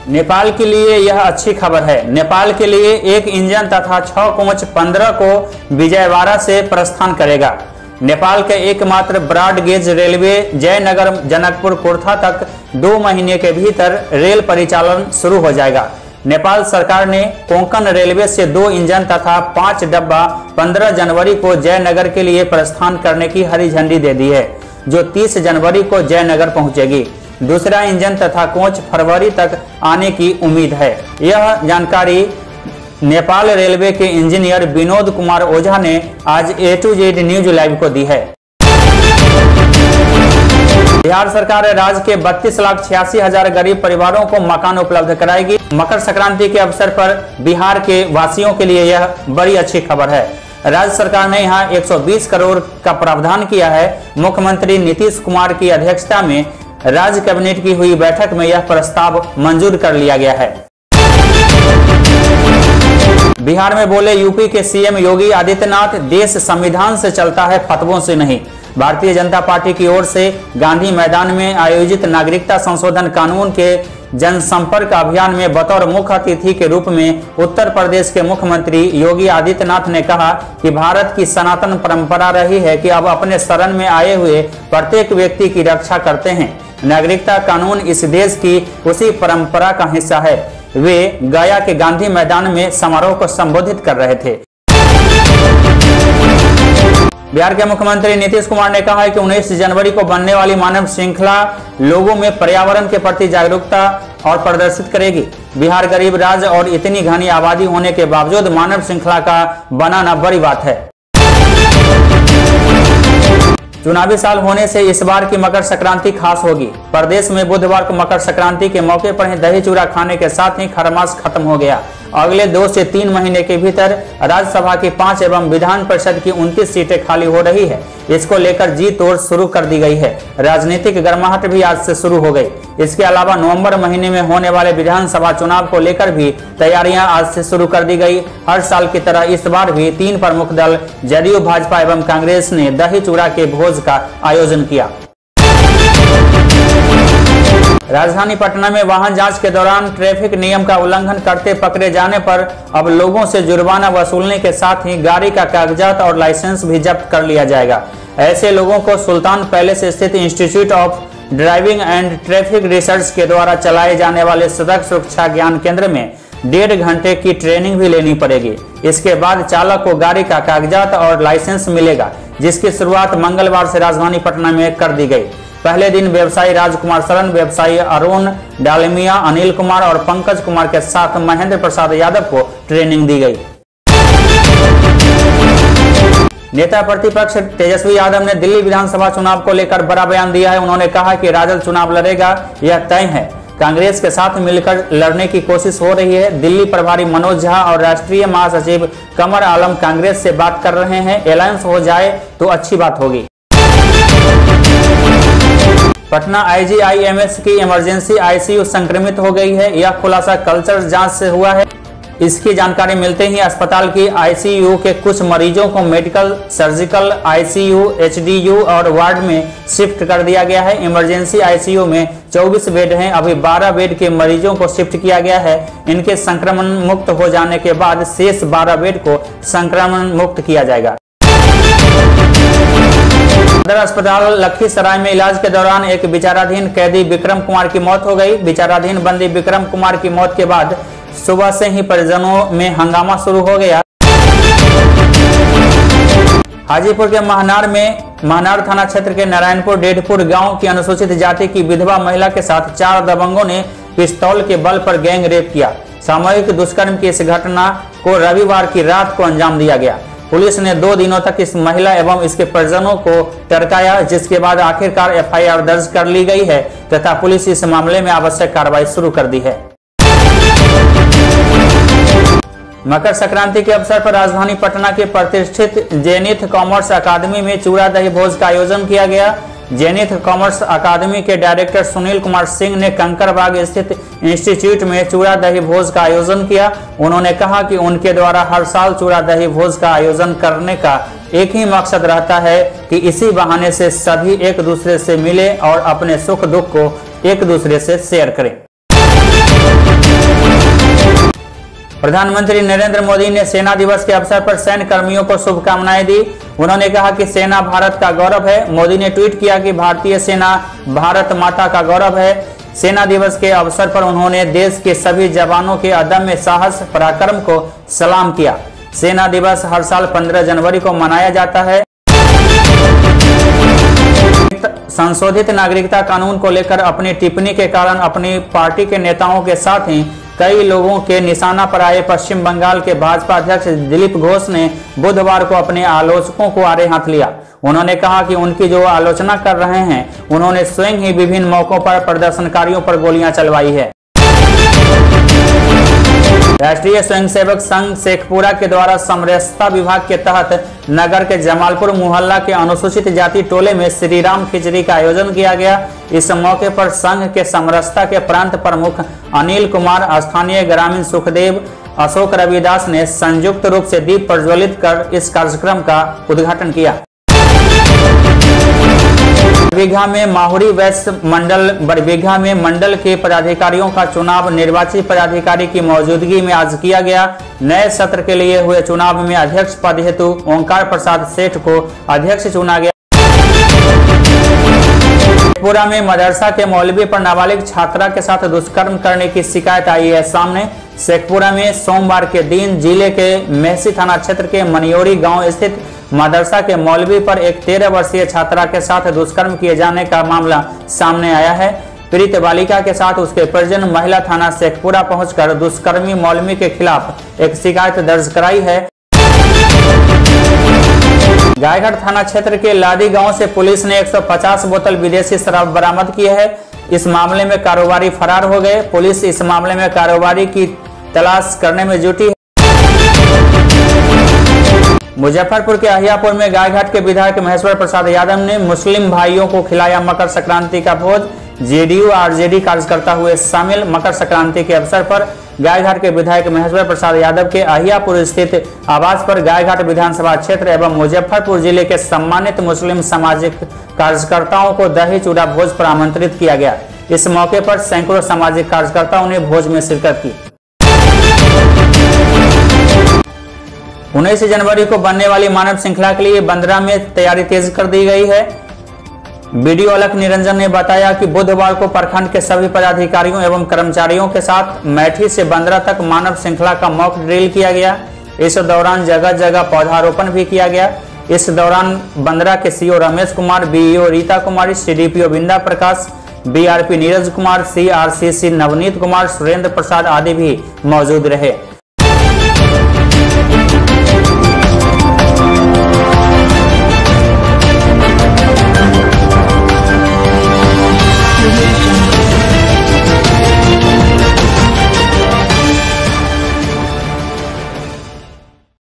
नेपाल के लिए यह अच्छी खबर है। नेपाल के लिए एक इंजन तथा 6 कोच 15 को विजयवाड़ा से प्रस्थान करेगा। नेपाल के एकमात्र broad gauge railway Jaynagar Janakpur Kurtha तक 2 महीने के भीतर रेल परिचालन शुरू हो जाएगा। नेपाल सरकार ने कोंकण रेलवे से 2 इंजन तथा 5 डब्बा 15 जनवरी को जयनगर के लिए प्रस्थान करने की हरी झंडी दे दी है, जो 30 जनवरी को जयनगर पहुंचेगी। दूसरा इंजन तथा कोच फरवरी तक आने की उम्मीद है। यह जानकारी नेपाल रेलवे के इंजीनियर विनोद कुमार ओझा ने आज A to Z news live को दी है। बिहार सरकार राज्य के 32,86,000 गरीब परिवारों को मकान उपलब्ध कराएगी। मकर संक्रांति के अवसर पर बिहार के वासियों के लिए यह बड़ी अच्छी खबर है। राज्य सरकार ने यहां 120 करोड़ का प्रावधान किया है। मुख्यमंत्री नीतीश कुमार की अध्यक्षता में राज्य कैबिनेट की हुई बैठक में यह प्रस्ताव मंजूर कर लिया गया है। बिहार में बोले यूपी के सीएम योगी आदित्यनाथ, देश संविधान से चलता है, फतवों से नहीं। भारतीय जनता पार्टी की ओर से गांधी मैदान में आयोजित नागरिकता संशोधन कानून के जनसंपर्क अभियान में बतौर मुख्य अतिथि के रूप में उत्तर प्रदेश के मुख्यमंत्री योगी आदित्यनाथ ने कहा कि भारत की सनातन परंपरा रही है कि अब अपने शरण में आए हुए प्रत्येक व्यक्ति की रक्षा करते हैं। नागरिकता कानून इस देश की उसी परंपरा का हिस्सा है। वे गया के गांधी मैदान में समारोह को संबोधित कर रहे थे। बिहार के मुख्यमंत्री नीतीश कुमार ने कहा है कि 19 जनवरी को बनने वाली मानव श्रृंखला लोगों में पर्यावरण के प्रति जागरूकता और प्रदर्शित करेगी। बिहार गरीब राज्य और इतनी घनी आबादी होने के बावजूद मानव श्रृंखला का बनाना बड़ी बात है। चुनावी साल होने से इस बार की मकर संक्रांति खास होगी। प्रदेश में बुधवार को मकर संक्रांति के मौके पर ही दही चूड़ा खाने के साथ ही खरमास खत्म हो गया। अगले 2 से 3 महीने के भीतर राज्यसभा की 5 एवं विधान परिषद की 29 सीटें खाली हो रही है। इसको लेकर जी तोड़ शुरू कर दी गई है। राजनीतिक गर्माहट भी आज से शुरू हो गई। इसके अलावा नवंबर महीने में होने वाले विधानसभा चुनाव को लेकर भी तैयारियां आज से शुरू कर दी गई। हर साल की तरह इस बार भी 3 प्रमुख दल जदयू, भाजपा एवं कांग्रेस ने दही चूड़ा के भोज का आयोजन किया। राजधानी पटना में वाहन जांच के दौरान ट्रैफिक नियम का उल्लंघन करते पकड़े जाने पर अब लोगों से जुर्माना वसूलने के साथ ही गाड़ी का कागजात और लाइसेंस भी जब्त कर लिया जाएगा। ऐसे लोगों को सुल्तान पैलेस स्थित institute of driving and traffic research के द्वारा चलाए जाने वाले सड़क सुरक्षा ज्ञान केंद्र में 1.5 घंटे की ट्रेनिंग भी लेनी पड़ेगी। इसके बाद चालक को गाड़ी का कागजात और लाइसेंस मिलेगा, जिसकी शुरुआत मंगलवार से राजधानी पटना में कर दी गई। पहले दिन व्यवसायी राजकुमार शरण, व्यवसायी अरुण डालमिया, अनिल कुमार और पंकज कुमार के साथ महेंद्र प्रसाद यादव को ट्रेनिंग दी गई। नेता प्रतिपक्ष तेजस्वी यादव ने दिल्ली विधानसभा चुनाव को लेकर बड़ा बयान दिया है। उन्होंने कहा कि राजद चुनाव लड़ेगा, यह तय है। कांग्रेस के साथ मिलकर लड़ने की कोशिश हो रही है। दिल्ली प्रभारी मनोज झा और राष्ट्रीय महासचिव कमर आलम कांग्रेस से बात कर रहे हैं। अलायंस हो जाए तो अच्छी बात होगी। पटना IGIMS की इमरजेंसी ICU संक्रमित हो गई है। यह खुलासा कल्चर जांच से हुआ है। इसकी जानकारी मिलते ही अस्पताल की ICU के कुछ मरीजों को मेडिकल, सर्जिकल ICU, HDU और वार्ड में शिफ्ट कर दिया गया है। इमरजेंसी ICU में 24 बेड हैं। अभी 12 बेड के मरीजों को शिफ्ट किया गया है। इनके संक्रमण मुक्त हो जाने के बाद शेष 12 बेड को संक्रमण मुक्त किया जाएगा। सदर अस्पताल लखीसराय में इलाज के दौरान एक विचाराधीन कैदी विक्रम कुमार की मौत हो गई। विचाराधीन बंदी विक्रम कुमार की मौत के बाद सुबह से ही परिजनों में हंगामा शुरू हो गया। हाजीपुर के महनार थाना क्षेत्र के नारायणपुर डेढ़पुर गांव की अनुसूचित जाति की विधवा महिला के साथ 4 दबंगों ने पिस्तौल के बल पर गैंग रेप किया। सामूहिक दुष्कर्म की इस घटना को रविवार की रात को अंजाम दिया गया। पुलिस ने 2 दिनों तक इस महिला एवं इसके परिजनों को टरकाया, जिसके बाद आखिरकार FIR दर्ज कर ली गई है तथा पुलिस इस मामले में आवश्यक कार्रवाई शुरू कर दी है। मकर संक्रांति के अवसर पर राजधानी पटना के प्रतिष्ठित जेनिथ कॉमर्स अकादमी में चूड़ा दही भोज का आयोजन किया गया। जेनिथ कॉमर्स अकादमी के डायरेक्टर सुनील कुमार सिंह ने कंकड़बाग स्थित इंस्टीट्यूट में चूड़ा दही भोज का आयोजन किया। उन्होंने कहा कि उनके द्वारा हर साल चूड़ा दही भोज का आयोजन करने का एक ही मकसद रहता है कि इसी बहाने से सभी एक दूसरे से मिले और अपने सुख दुख को एक दूसरे से शेयर करें। प्रधानमंत्री नरेंद्र मोदी ने सेना दिवस के अवसर पर सैन्य कर्मियों को शुभकामनाएं दी। उन्होंने कहा कि सेना भारत का गौरव है। मोदी ने ट्वीट किया कि भारतीय सेना भारत माता का गौरव है। सेना दिवस के अवसर पर उन्होंने देश के सभी जवानों के अदम्य साहस पराक्रम को सलाम किया। सेना दिवस हर साल 15 जनवरी को मनाया जाता है। संशोधित नागरिकता कानून को लेकर अपनी टिप्पणी के कारण अपनी पार्टी के नेताओं के साथ ही कई लोगों के निशाना पर आए पश्चिम बंगाल के भाजपा अध्यक्ष दिलीप घोष ने बुधवार को अपने आलोचकों को आड़े हाथ लिया। उन्होंने कहा कि उनकी जो आलोचना कर रहे हैं, उन्होंने स्वयं ही विभिन्न मौकों पर प्रदर्शनकारियों पर गोलियां चलवाई है। राष्ट्रीय स्वयंसेवक संघ शेखपुरा के द्वारा समरसता विभाग के तहत नगर के जमालपुर मोहल्ला के अनुसूचित जाति टोले में श्री राम खिचड़ी का आयोजन किया गया। इस मौके पर संघ के समरसता के प्रांत प्रमुख अनिल कुमार, स्थानीय ग्रामीण सुखदेव, अशोक रविदास ने संयुक्त रूप से दीप प्रज्वलित कर इस कार्यक्रम का उद्घाटन किया। बरबीघा में माहुरी वैश्य मंडल के पदाधिकारियों का चुनाव निर्वाचित पदाधिकारी की मौजूदगी में आज किया गया। नए सत्र के लिए हुए चुनाव में अध्यक्ष पद हेतु ओंकार प्रसाद सेठ को अध्यक्ष चुना गया। शेखपुरा में मदरसा के मौलवी पर नाबालिग छात्रा के साथ दुष्कर्म करने की शिकायत आई है सामने। शेखपुरा में सोमवार के दिन जिले के मेहसी थाना क्षेत्र के मनियोरी गांव स्थित मदरसा के मौलवी पर एक 13 वर्षीय छात्रा के साथ दुष्कर्म किए जाने का मामला सामने आया है। पीड़ित बालिका के साथ उसके परिजन महिला थाना शेखपुरा पहुंचकर दुष्कर्मी मौलवी के खिलाफ एक शिकायत दर्ज कराई है। गायघाट थाना क्षेत्र के लादी गांव से पुलिस ने 150 बोतल विदेशी शराब बरामद की है। इस मामले में कारोबारी फरार हो गए। पुलिस इस मामले में कारोबारी की तलाश करने में जुटी है। मुजफ्फरपुर के अहियापुर में गायघाट के विधायक महेश्वर प्रसाद यादव ने मुस्लिम भाइयों को खिलाया मकर संक्रांति का भोज। जेडीयू आरजेडी कार्यकर्ता हुए शामिल। मकर संक्रांति के अवसर पर गायघाट के विधायक महेश्वर प्रसाद यादव के अहियापुर स्थित आवास पर गायघाट विधानसभा क्षेत्र एवं मुजफ्फरपुर जिले के सम्मानित मुस्लिम सामाजिक कार्यकर्ताओं को दही चूड़ा भोज पर आमंत्रित किया गया। इस मौके पर सैकड़ों सामाजिक कार्यकर्ताओं ने भोज में शिरकत की। 19 जनवरी को बनने वाली मानव श्रृंखला के लिए बंदरा में तैयारी तेज कर दी गई है। बीडीओ अलख निरंजन ने बताया कि बुधवार को प्रखंड के सभी पदाधिकारियों एवं कर्मचारियों के साथ मैठी से बंदरा तक मानव श्रृंखला का मॉक ड्रिल किया गया। इस दौरान जगह जगह पौधारोपण भी किया गया। इस दौरान बंदरा के CO Ramesh Kumar, BEO Rita Kumari, CDPO Binda Prakash, BRP Neeraj Kumar, CRCC Navneet Kumar, Surendra Prasad आदि भी मौजूद रहे।